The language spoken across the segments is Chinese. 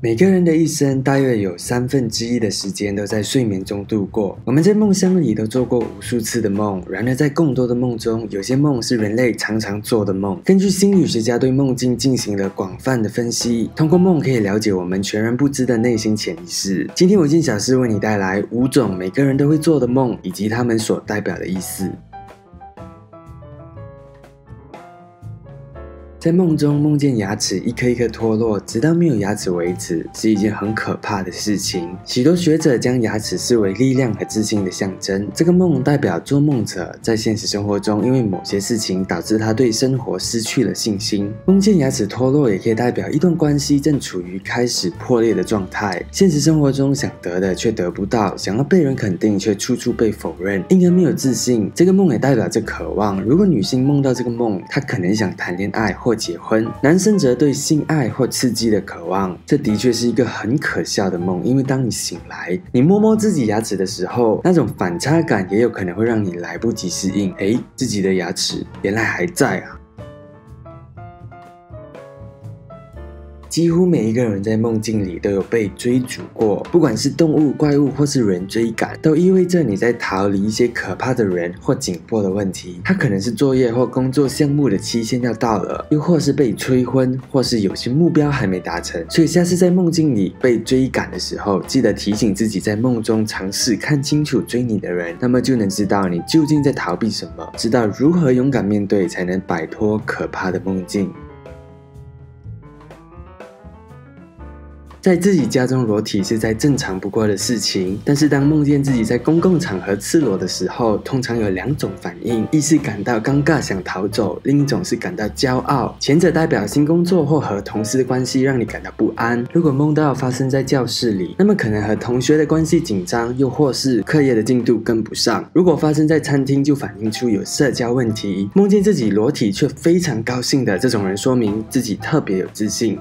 每个人的一生大约有1/3的时间都在睡眠中度过。我们在梦乡里都做过无数次的梦，然而在更多的梦中，有些梦是人类常常做的梦。根据心理学家对梦境进行了广泛的分析，通过梦可以了解我们全然不知的内心潜意识。今天我见小师为你带来5种每个人都会做的梦，以及它们所代表的意思。在梦中梦见牙齿一颗一颗脱落，直到没有牙齿为止，是一件很可怕的事情。许多学者将牙齿视为力量和自信的象征。这个梦代表做梦者在现实生活中因为某些事情导致他对生活失去了信心。梦见牙齿脱落也可以代表一段关系正处于开始破裂的状态。现实生活中想得的却得不到，想要被人肯定却处处被否认，因而没有自信。这个梦也代表着渴望。如果女性梦到这个梦，她可能想谈恋爱或结婚，男生则对性爱或刺激的渴望。这的确是一个很可笑的梦，因为当你醒来，你摸摸自己牙齿的时候，那种反差感也有可能会让你来不及适应。自己的牙齿原来还在啊！几乎每一个人在梦境里都有被追逐过，不管是动物、怪物或是人追赶，都意味着你在逃离一些可怕的人或紧迫的问题。它可能是作业或工作项目的期限要到了，又或是被催婚，或是有些目标还没达成。所以下次在梦境里被追赶的时候，记得提醒自己在梦中尝试看清楚追你的人，那么就能知道你究竟在逃避什么，知道如何勇敢面对，才能摆脱可怕的梦境。在自己家中裸体是再正常不过的事情，但是当梦见自己在公共场合赤裸的时候，通常有2种反应，一是感到尴尬想逃走，另一种是感到骄傲。前者代表新工作或和同事的关系让你感到不安。如果梦到发生在教室里，那么可能和同学的关系紧张，又或是课业的进度跟不上。如果发生在餐厅，就反映出有社交问题。梦见自己裸体却非常高兴的这种人，说明自己特别有自信。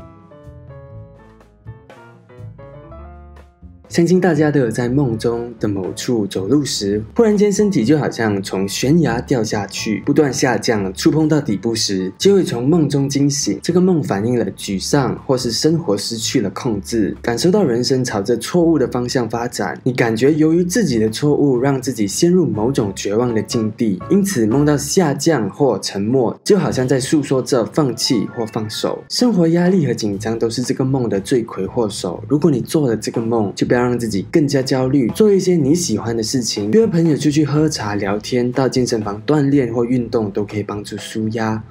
相信大家都有在梦中的某处走路时，忽然间身体就好像从悬崖掉下去，不断下降，触碰到底部时，就会从梦中惊醒。这个梦反映了沮丧或是生活失去了控制，感受到人生朝着错误的方向发展。你感觉由于自己的错误，让自己陷入某种绝望的境地，因此梦到下降或沉默，就好像在诉说着放弃或放手。生活压力和紧张都是这个梦的罪魁祸首。如果你做了这个梦，就不要让自己更加焦虑，做一些你喜欢的事情，约朋友出去喝茶聊天，到健身房锻炼或运动都可以帮助舒压。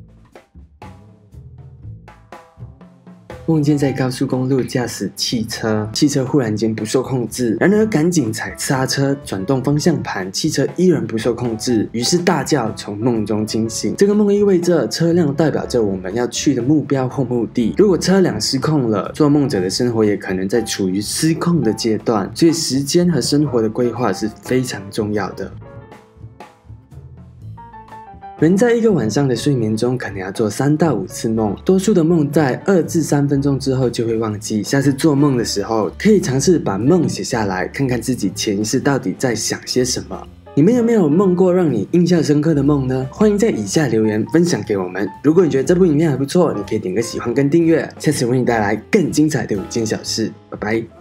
梦见在高速公路驾驶汽车忽然间不受控制，然而赶紧踩刹车转动方向盘，汽车依然不受控制，于是大叫，从梦中惊醒。这个梦意味着车辆代表着我们要去的目标或目的。如果车辆失控了，做梦者的生活也可能在处于失控的阶段，所以时间和生活的规划是非常重要的。人在一个晚上的睡眠中可能要做3到5次梦，多数的梦在2至3分钟之后就会忘记。下次做梦的时候，可以尝试把梦写下来，看看自己潜意识到底在想些什么。你们有没有梦过让你印象深刻的梦呢？欢迎在以下留言分享给我们。如果你觉得这部影片还不错，你可以点个喜欢跟订阅。下次为你带来更精彩的5件小事，拜拜。